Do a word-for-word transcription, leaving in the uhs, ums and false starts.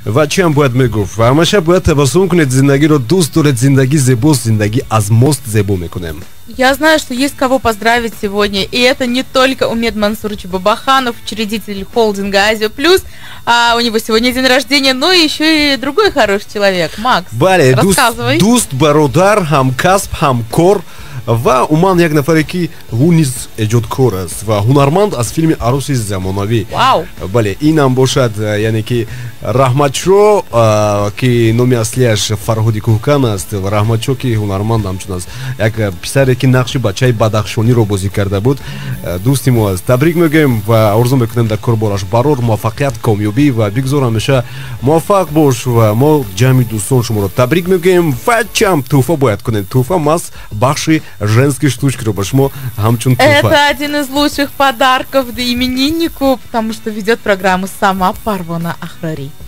ва чиам бояд мегуфт ва ҳамаша бояд табассум кунед, зиндагиро дӯст доред, зиндагӣ зебост, зиндагӣ аз мост зебо мекунем. Я знаю, что есть кого поздравить сегодня, и это не только Умед Мансурович Бабаханов, учредитель холдинга Азия Плюс, а у него сегодня день рождения, но еще и другой хороший человек, Макс. Бале, рассказывай. Дӯст, бародар, ҳамкасб, ҳамкор ва уман як нафаре ки ӯ низ эҷодкор аст ва ҳунарманд аз филми Ароси замонавӣ. Вау. Бале, инам бошад, яъне ки Раҳматшо, ки номи аслиаш Фарҳоди Кӯҳкан аст, ва Раҳматшо ки ҳунарманд ҳамчун аст, як писаре ки нақши бачаи Бадахшониро бозӣ карда буд, дӯсти мо аст. Табрик мегӯем ва орзу мекунем дар корбораш барор муваффақият, комёбӣ ва бигзор ҳамеша муваффақ бош ва мо ҷамъи дӯстон шуморо табрик мегӯем ва чам тӯҳфа бояд кунем. Тӯҳфа мас бахши женские штучки, Робашмо, хамчун туфа. Это один из лучших подарков имениннику, потому что ведет программу сама Парвона Ахрари.